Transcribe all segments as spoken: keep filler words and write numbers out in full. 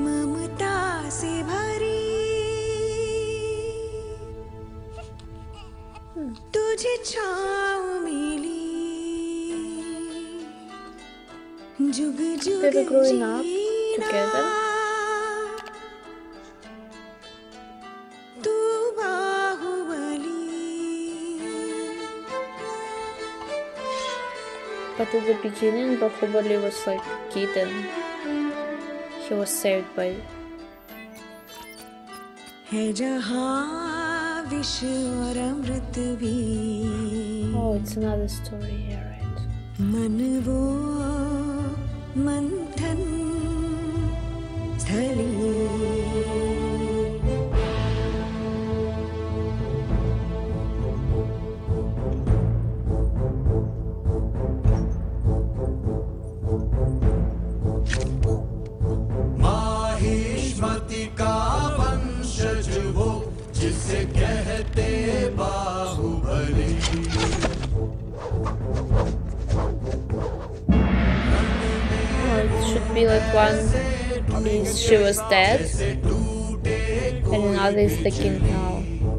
ममता से भरी तुझे छाँव मिली जुग जुग They were growing up together. तू Baahubali But at the beginning, Bahubali was like a kitten. He was saved by. है जहाँ विश्व और अमृत भी Oh, it's another story here, right? मन वो मंथन स्थली माहिष्मति का वंशज वो जिसे कहते Baahubali Oh, it should be like one is she was dead, and another is the king now.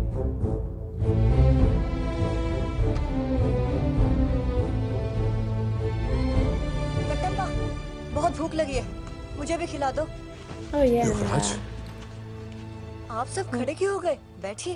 कट्टप्पा, बहुत भूख लगी है, मुझे भी खिला दो। Oh yeah. युवराज, आप सब खड़े क्यों हो गए? बैठिए।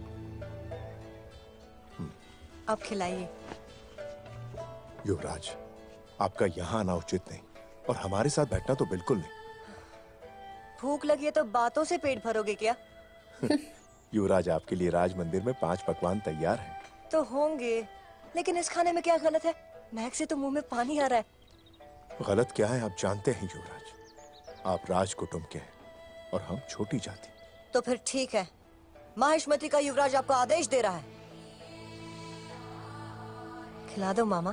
आप खिलाइए। युवराज, आपका यहाँ आना उचित नहीं और हमारे साथ बैठना तो बिल्कुल नहीं। भूख लगी है तो बातों से पेट भरोगे क्या? युवराज, आपके लिए राज मंदिर में पांच पकवान तैयार हैं। तो होंगे, लेकिन इस खाने में क्या गलत है? महक से तो मुंह में पानी आ रहा है। गलत क्या है आप जानते हैं युवराज। आप राज कुटुंब के हैं और हम छोटी जाति। तो फिर ठीक है, माहिष्मति का युवराज आपको आदेश दे रहा है। खिला दो मामा।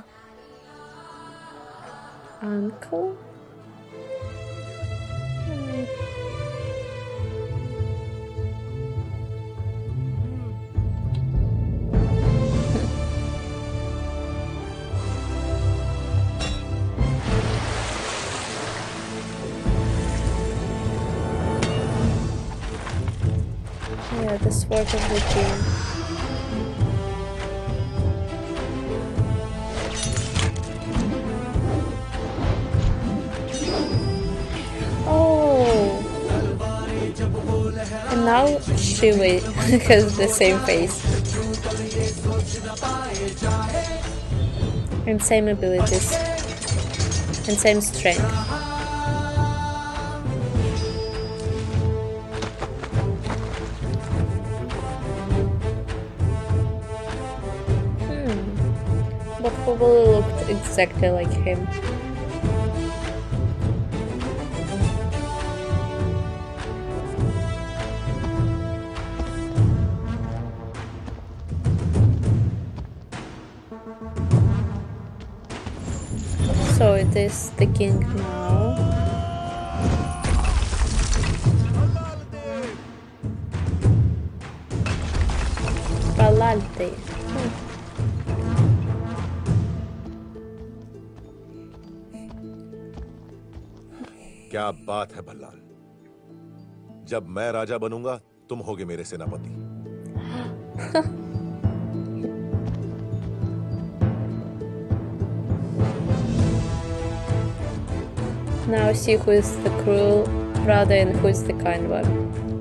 Uncle? Hmm. Yeah, the sword of the king. And now she has the same face and same abilities and same strength. Hmm. But probably looked exactly like him. So it is the king now. Balalte. Hmm. क्या बात है भल्लाल। जब मैं राजा बनूंगा तुम होगे मेरे सेनापति। Now see who is the cruel brother and who is the kind one.